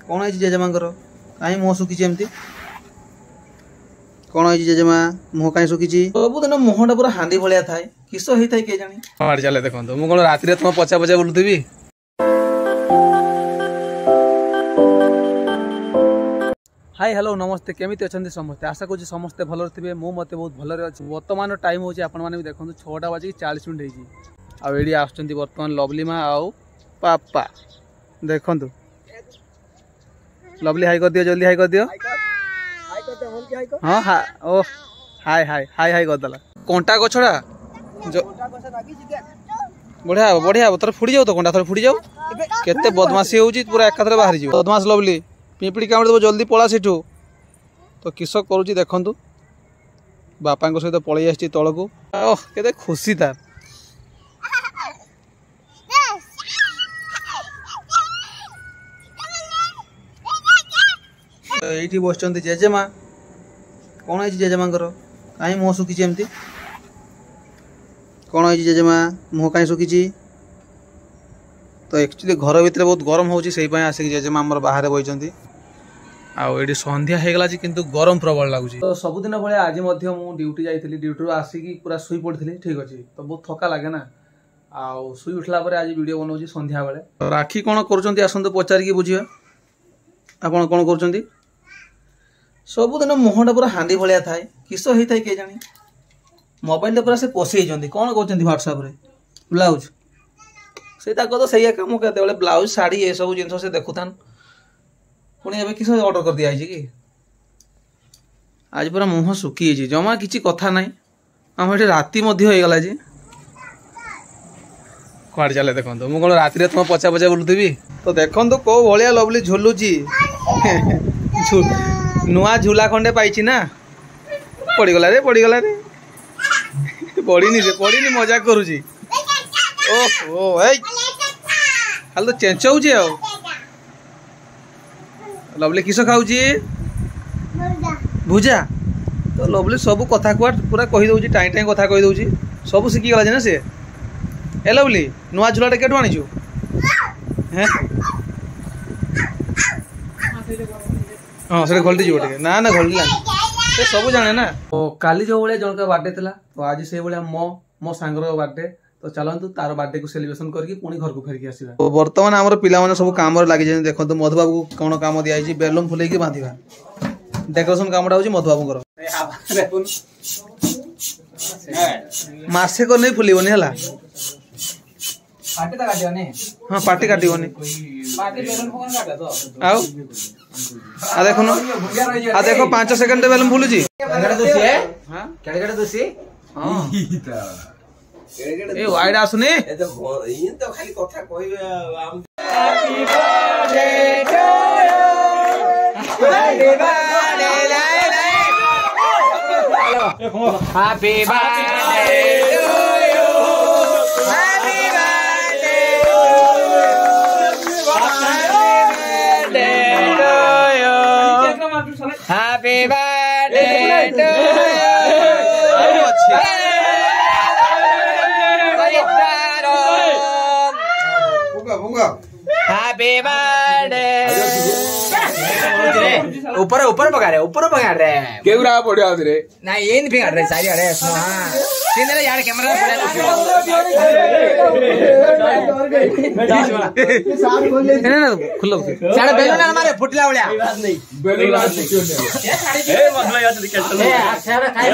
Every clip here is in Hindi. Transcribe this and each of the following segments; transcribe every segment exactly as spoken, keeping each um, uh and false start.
कौन है जेजेमांकर कहीं मुह शुखी एमती कौन है जेजेमा मुह कहीं शुखी सबुदिन मुहटा पूरा हांडी भाया थाए किस होता है किए जानी चले देखो मुझे कौन राति तुम पचा पचा बुलुथी। हाय हेलो नमस्ते केमिति अछंती समस्ते आशा करूँ समस्ते भल थे मु मत बहुत भलरे अच्छी वर्तमान टाइम हूँ आपने देखो छटा बाजिक चालीस मिनट हो आड़ी आसुँच बर्तमान लवली माँ आउ पापा देखु लवली हाई कर दियो जल्दी हाई कर दियो हाँ हाँ ओ हाय हाय हाय हाय करदेला कंटा गछड़ा बढ़िया बढ़िया थोड़ा फुड़ी जाऊ तो कंटा थोड़ा फुड़ी जाऊ केते बदमाशी होउची पूरा एकाथरे बाहर जीव बदमाश लवली पिंपड़ी कामुड़ी देव जल्दी पला सेठू तो किस करुच्ची देखु बापा सहित पलि आसी तल को ओह केते खुशी तार ये बस जेजेमा कौन है जेजेमांकर कहीं मुह शुखी एमती कौन है जेजेमा मुह कहीं शुखी तो एक्चुअली घर भितर बहुत गरम होची से आसिक जेजेमा आमर बाहर बही आउ संध्या होगला किंतु गरम प्रबल लगुच तो सबुदिन भाई आज ड्यूटी जाइली ड्यूटी आसिक पूरा शुई पड़ी ठीक अच्छे तो बहुत थका लगे ना आउ शुई उठला आज वीडियो बनाऊँ संध्या बेले राखी कौन कर आसतु पचारिकी बुझे आपड़ कौन कर सबुदिन मुहटा पूरा हांडी भाया थाए किस होता है किए जानी मोबाइल पूरा से पशे कौन कर व्हाट्सएप रे ब्लाउज से तो सही कम के ब्लाउज शाढ़ी ये सब जिन से देखुन पुणी ए किस ऑर्डर कर दिया कि आज पूरा मुह शुखी जमा किसी कथा ना आम ये राति होगला जे कड़े चले देखो मुझे कौन राति तुम पचा पचा बुलुथी तो देखो कौ भाया लवली झुलुची नुआ झूला खंडे पाई ना पड़गला रे पड़गला रे पड़नी रे पड़नी मजाक करुची ओहो खाली तो चेंचौची आ लवली किस खाऊची भुजा तो लवली सब कथा कुआ पूरा कहीदे टाई टाई कथा कहीदे सब शिखीगला ना सी ए लवली नुआ झूलाटा केटू आनीचु हाँ से घल्टी जीव ना ना घल्टी से सब जाने ना तो काली जो भाई जन का बर्थडे था तो आज से भाया मो मो सांगर बर्थडे तो चलतु तार बर्थडे को सेलिब्रेशन करके पुणी घर को फेरिक आसवा तो बर्तमान आम पाने सब कम लगे देखो मधुबाबू कौन कम दिखाई बेलून फुलेक बांधा डेकोरेशन कमटा हूँ मधुबाबू मसे को नहीं फुलबनी है हाँ पार्टी काटबनी आ देखो आ देखो पांच सेकंड बेलून फुलुची ए वाइड आसुनी तो खाली कथा कहबे happy birthday to you happy birthday happy birthday to you happy birthday to you happy birthday to happy birthday ऊपर ऊपर पका रहे ऊपर पका रहे केवरा पड़िया रे ना ये नहीं फिंगर रे सारी अरे सुनो हां सीधे यार कैमरा पड़ा ना ना खुलो सारे बेलून हमारे फुटला वाला नहीं बेलून ए मसला याद दिक्कत ए सारे खाए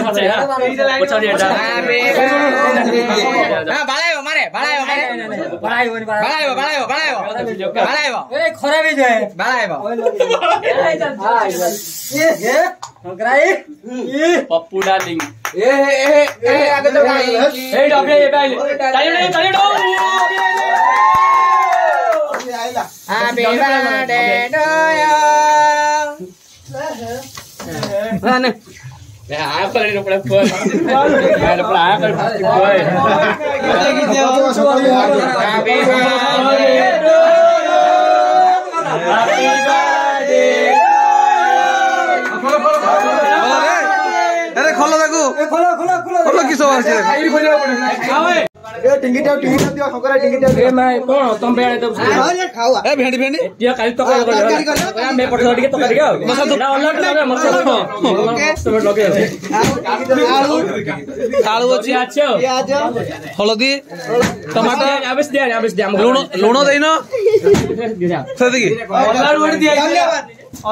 हां बालायो मारे बालायो मारे बालायो बालायो बालायो बालायो बालायो ए खराब ही है बालायो ये ये कराई ये पप्पू डार्लिंग ए ए ए आगे तो भाई ए डबले ए भाई ताली ताली दो हैप्पी बर्थडे टू यू ना ए आ कर रे पड़ा फोन यार पड़ा आ कर happy birthday to happy birthday अरे खोलो देखो खोलो खोलो खोलो खोलो किस आवाज है खाई खोलो पड़े ना ए टिंगीटा टिंगीटा दियो शंकर टिंगीटा ए मैं कोन तुम बेणे दब हां ये खाओ ए भेंडी भेंडी दिया काली तो कर मैं पटो टिके तो कर गयो मसा ऑनलाइन मसा ओके लगे आलू आलू अछि आछो प्याज हळदी टमाटर आबस दे आबस दे लूण लूण देइनो सदी की ऑनलाइन वडी दिया धन्यवाद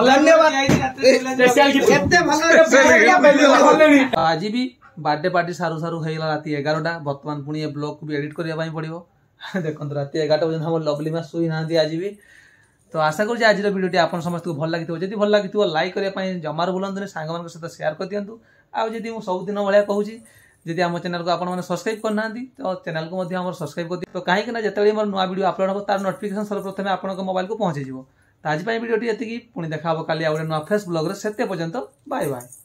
आज भी बर्थडे पार्टी सारू सारू होगा रात एगारटा बर्तमान पुणी ब्लॉग को भी एडिट करने पड़ो देखो रात एगारटा पर्यटन हम लवली माँ शुई ना आज भी तो आशा करुँचे आज भिडियो आप समस्त को भल लगी जब भल लगी लाइक करने जमार भूलु सांग मान सहित सेयार कर दिंतु आदि मुझे सबुदिन भाया कहूँ जदि आम चैनल को आपने सब्सक्राइब करना तो चैनल को सब्सक्राइब कर दिए तो कहीं जिते मोर नुआ वीडियो अपलोड हो तार नोटिफिकेशन सर्वप्रथम आपको मोबाइल को पहुँची तो आज भिडियोटी ये पुणी देखा काली आउ नुआ फ्रेश ब्लॉग से पर्यंत बाय बाय।